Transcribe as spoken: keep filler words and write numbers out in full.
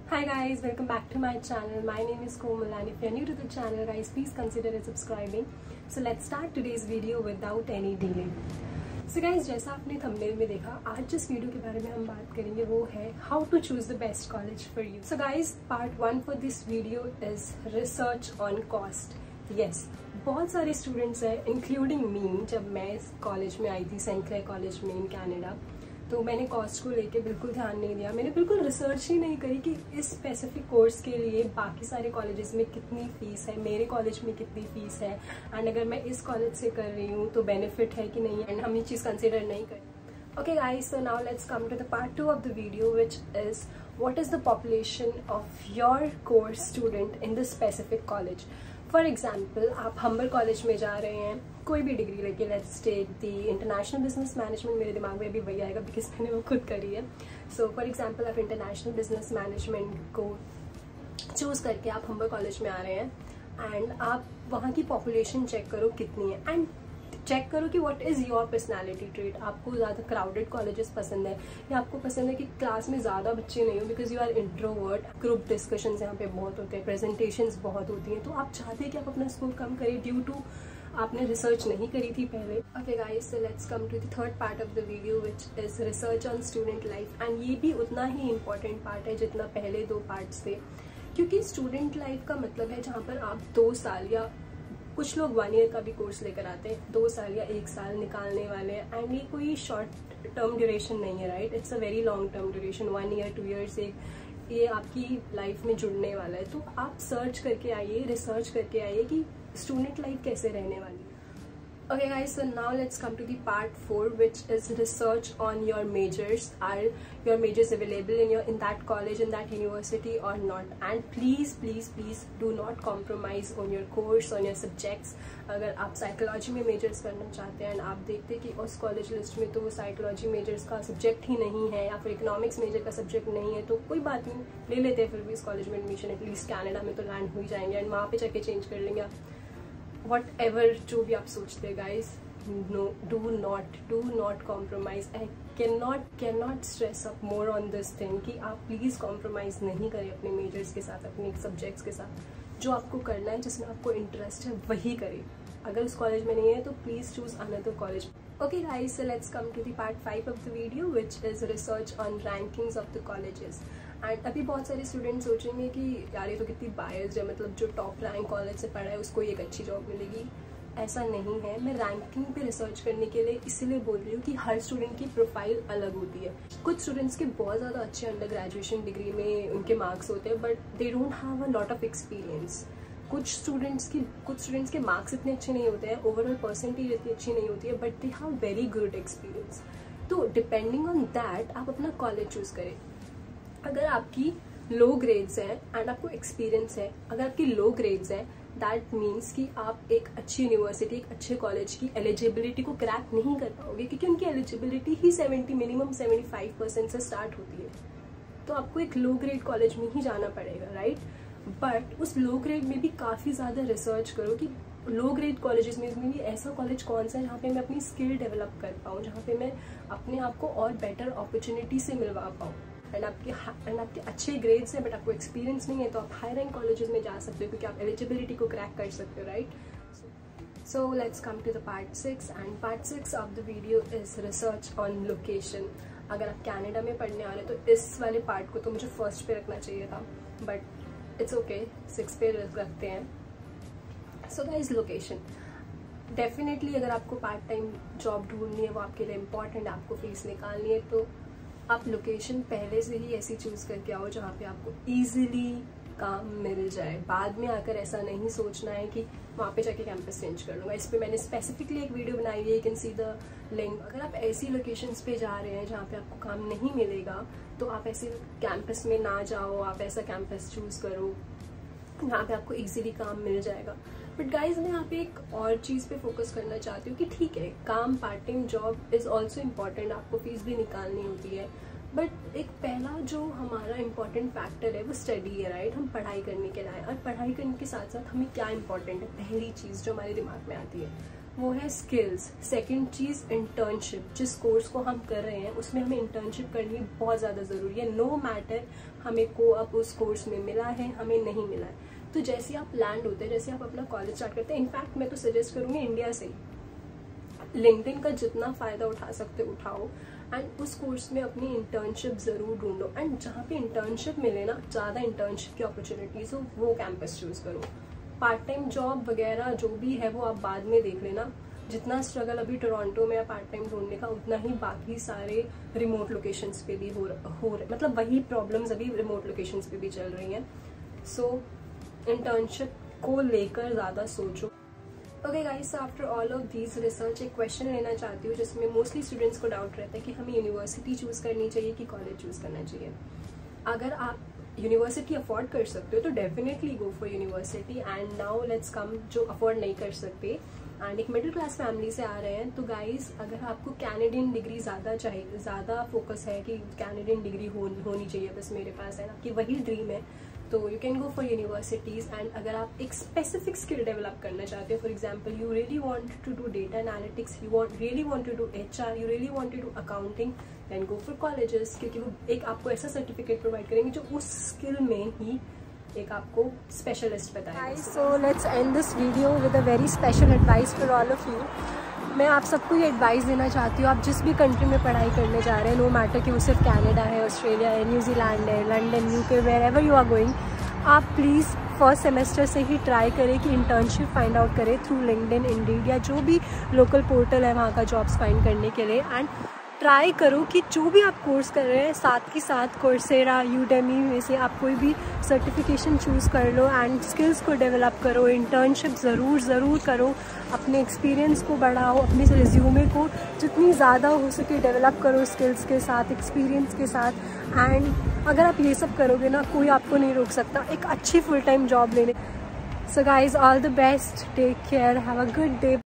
Hi guys, welcome back to my channel. My name is Komal and if you're new to the channel guys, please consider subscribing. So let's start today's video without any delay. So guys, जैसा आपने thumbnail में देखा, आज जिस video के बारे में हम बात करेंगे वो है how to choose the best college for you. So guys, part one for this video is research on cost. Yes, बहुत सारे स्टूडेंट्स हैं इंक्लूडिंग मी. जब मैं इस कॉलेज में आई थी, सेंट क्लेयर कॉलेज में इन कनाडा, तो मैंने कॉस्ट को लेके बिल्कुल ध्यान नहीं दिया. मैंने बिल्कुल रिसर्च ही नहीं करी कि इस स्पेसिफिक कोर्स के लिए बाकी सारे कॉलेजेस में कितनी फ़ीस है, मेरे कॉलेज में कितनी फ़ीस है, एंड अगर मैं इस कॉलेज से कर रही हूँ तो बेनिफिट है कि नहीं, एंड हम ये चीज़ कंसिडर नहीं करें. Okay guys, so now let's come to the part two of the video which is what is the population of your course student in this specific college. For example, आप Humber college में जा रहे हैं, कोई भी degree लेके, let's take the international business management. मेरे दिमाग में भी वही आएगा बिकॉज मैंने वो खुद करी है. सो फॉर एग्जाम्पल, आप इंटरनेशनल बिजनेस मैनेजमेंट को चूज़ करके आप हम्बर कॉलेज में आ रहे हैं एंड आप वहाँ की पॉपुलेशन चेक करो कितनी है, एंड चेक करो कि what is your personality trait. आपको ज़्यादा क्राउडेड कॉलेजेस पसंद है या आपको पसंद है कि क्लास में ज़्यादा बच्चे नहीं हो because you are introvert. Group discussions यहाँ पे बहुत होते हैं, प्रेजेंटेशंस बहुत होती हैं, तो आप चाहते हैं कि आप अपना स्कोर कम करें ड्यू टू आपने रिसर्च नहीं करी थी पहले. Okay guys, so let's come to the third part of the video which is research on student life. And ये भी उतना ही इम्पॉर्टेंट पार्ट है जितना पहले दो पार्ट्स थे, क्योंकि स्टूडेंट लाइफ का मतलब है जहाँ पर आप दो साल या कुछ लोग वन ईयर का भी कोर्स लेकर आते हैं, दो साल या एक साल निकालने वाले हैं. एंड ये कोई शॉर्ट टर्म ड्यूरेशन नहीं है, right. It's a very long term duration. One year two years एक ये आपकी लाइफ में जुड़ने वाला है. तो आप सर्च करके आइए, रिसर्च करके आइए कि स्टूडेंट लाइफ कैसे रहने वाली है. Okay guys, so now let's come to the part four, which is research on your majors. Are your majors available in your in that college, in that university or not? And please please please do not compromise on your course, on your subjects. अगर आप psychology में measures करना चाहते हैं and आप देखते हैं कि उस कॉलेज लिस्ट में तो वो साइकोलॉजी मेजर्स का सब्जेक्ट ही नहीं है या फिर इकोनॉमिक्स मेजर का सब्जेक्ट नहीं है, तो कोई बात नहीं, ले लेते हैं फिर भी इस कॉलेज में एडमिशन. एटलीस्ट कैनेडा में तो लैंड हो ही जाएंगे एंड वहाँ पे जाके चेंज कर लेंगे आप. वट एवर जो भी आप सोचते guys, no, do not do not compromise. I can not can not stress up more on this thing कि आप प्लीज़ कॉम्प्रोमाइज़ नहीं करें अपने मेजर्स के साथ, अपने सब्जेक्ट्स के साथ. जो आपको करना है, जिसमें आपको इंटरेस्ट है, वही करें. अगर उस कॉलेज में नहीं है तो please choose another college. Okay guys, so let's come to the part five of the video which is research on rankings of the colleges. And अभी बहुत सारे स्टूडेंट्स सोचेंगे कि यार ये तो कितनी बायस्ड है, मतलब जो टॉप रैंक कॉलेज से पढ़ा है उसको ही एक अच्छी जॉब मिलेगी. ऐसा नहीं है. मैं रैंकिंग पे रिसर्च करने के लिए इसलिए बोल रही हूँ कि हर स्टूडेंट की प्रोफाइल अलग होती है. कुछ स्टूडेंट्स के बहुत ज़्यादा अच्छे अंडर ग्रेजुएशन डिग्री में उनके मार्क्स होते हैं but they don't have a lot of experience. कुछ स्टूडेंट्स की कुछ स्टूडेंट्स के मार्क्स इतने अच्छे नहीं होते हैं, ओवरऑल परसेंटेज इतनी अच्छी नहीं होती है, but they have very good experience. तो डिपेंडिंग ऑन दैट आप अपना कॉलेज चूज़ करें. अगर आपकी लो ग्रेड्स हैं एंड आपको एक्सपीरियंस है, अगर आपकी लो ग्रेड्स हैं दैट मीन्स कि आप एक अच्छी यूनिवर्सिटी, एक अच्छे कॉलेज की एलिजिबिलिटी को क्रैक नहीं कर पाओगे, क्योंकि उनकी एलिजिबिलिटी ही seventy minimum seventy five percent से स्टार्ट होती है. तो आपको एक लो ग्रेड कॉलेज में ही जाना पड़ेगा, राइट. बट उस लो ग्रेड में भी काफ़ी ज़्यादा रिसर्च करो कि लो ग्रेड कॉलेजेस में भी ऐसा कॉलेज कौन सा है जहाँ पे मैं अपनी स्किल डेवलप कर पाऊँ, जहाँ पे मैं अपने आप को और बेटर अपॉर्चुनिटी से मिलवा पाऊँ. एंड आपके एंड आपके अच्छे ग्रेड्स हैं बट आपको एक्सपीरियंस नहीं है तो आप हाई रैंक कॉलेजेस में जा सकते हो क्योंकि आप एलिजिबिलिटी को क्रैक कर सकते हो, right. So let's come to the part six. And part six of the video is research on location. अगर आप कनाडा में पढ़ने आ रहे हो तो इस वाले पार्ट को तो मुझे फर्स्ट पे रखना चाहिए था, बट इट्स ओके, सिक्स पे रखते हैं. सो गाइस, लोकेशन डेफिनेटली अगर आपको पार्ट टाइम जॉब ढूंढनी है, वो आपके लिए इम्पॉर्टेंट है, आपको फीस निकालनी है, तो आप लोकेशन पहले से ही ऐसी चूज़ करके आओ जहाँ पे आपको इजीली काम मिल जाए. बाद में आकर ऐसा नहीं सोचना है कि वहाँ पे जाके कैंपस चेंज कर लूँगा. इस पर मैंने स्पेसिफिकली एक वीडियो बनाई है, you can see the link. अगर आप ऐसी लोकेशंस पे जा रहे हैं जहाँ पे आपको काम नहीं मिलेगा तो आप ऐसे कैंपस में ना जाओ. आप ऐसा कैंपस चूज़ करो जहाँ पे आपको इजीली काम मिल जाएगा. बट गाइज, मैं यहाँ पे एक और चीज़ पे फोकस करना चाहती हूँ कि ठीक है, काम, part time job is also important, आपको फीस भी निकालनी होती है, बट एक पहला जो हमारा इम्पॉर्टेंट फैक्टर है वो स्टडी है, राइट. हम पढ़ाई करने के लिए, और पढ़ाई करने के साथ साथ हमें क्या इम्पॉर्टेंट है, पहली चीज़ जो हमारे दिमाग में आती है वो है स्किल्स। सेकंड चीज़ इंटर्नशिप, जिस कोर्स को हम कर रहे हैं उसमें हमें इंटर्नशिप करनी बहुत ज़्यादा ज़रूरी है। नो मैटर हमें को अब उस कोर्स में मिला है हमें नहीं मिला है, तो जैसे आप लैंड होते हैं, जैसे आप अपना कॉलेज स्टार्ट करते हैं, इनफैक्ट मैं तो सजेस्ट करूँगी इंडिया से ही लिंक्डइन का जितना फ़ायदा उठा सकते उठाओ, एंड उस कोर्स में अपनी इंटर्नशिप ज़रूर ढूंढो। एंड जहाँ पे इंटर्नशिप मिले ना, ज़्यादा इंटर्नशिप की अपॉर्चुनिटीज़ हो, वो कैंपस चूज़ करो। पार्ट टाइम जॉब वगैरह जो भी है वो आप बाद में देख लेना। जितना स्ट्रगल अभी टोरंटो में पार्ट टाइम ढूंढने का, उतना ही बाकी सारे रिमोट लोकेशंस पे भी हो हो रहे, मतलब वही प्रॉब्लम्स अभी रिमोट लोकेशंस पे भी चल रही हैं। सो इंटर्नशिप को लेकर ज़्यादा सोचो। Okay guys, after all of these research एक क्वेश्चन लेना चाहती हूँ जिसमें मोस्टली स्टूडेंट्स को डाउट रहता है कि हमें यूनिवर्सिटी चूज़ करनी चाहिए कि कॉलेज चूज़ करना चाहिए। अगर आप यूनिवर्सिटी अफोर्ड कर सकते हो तो definitely go for university. And now let's come जो अफोर्ड नहीं कर सकते एंड एक मिडिल क्लास फैमिली से आ रहे हैं, तो गाइस अगर आपको कैनेडियन डिग्री ज़्यादा चाहिए, ज़्यादा फोकस है कि कैनेडियन डिग्री हो, होनी चाहिए बस मेरे पास है, आपकी वही ड्रीम है, तो you can go for universities. And अगर आप एक स्पेसिफिक स्किल डेवलप करना चाहते हो, for example you really want to do data analytics, you want really want to do HR, you really want to do accounting, then go for colleges, क्योंकि वो एक आपको ऐसा सर्टिफिकेट प्रोवाइड करेंगे जो उस स्किल में ही एक आपको स्पेशलिस्ट बताएगा। So let's end this video with a very special advice for all of you. मैं आप सबको ये एडवाइस देना चाहती हूँ, आप जिस भी कंट्री में पढ़ाई करने जा रहे हैं, नो मैटर कि वो सिर्फ कनाडा है, ऑस्ट्रेलिया है, न्यूजीलैंड है, London, UK, wherever you are going, आप प्लीज़ फर्स्ट सेमेस्टर से ही ट्राई करें कि इंटर्नशिप फाइंड आउट करें थ्रू लिंक्डइन, इंडीड या जो भी लोकल पोर्टल है वहाँ का जॉब्स फाइंड करने के लिए। एंड ट्राई करो कि जो भी आप कोर्स कर रहे हैं साथ ही साथ कोर्सेरा, यूडेमी में से आप कोई भी सर्टिफिकेशन चूज़ कर लो एंड स्किल्स को डेवलप करो। इंटर्नशिप ज़रूर ज़रूर करो, अपने एक्सपीरियंस को बढ़ाओ, अपने रिज्यूमे को जितनी ज़्यादा हो सके डेवलप करो स्किल्स के साथ, एक्सपीरियंस के साथ। एंड अगर आप ये सब करोगे ना, कोई आपको नहीं रोक सकता एक अच्छी फुल टाइम जॉब लेने। So guys, all the best, take care, have a good day.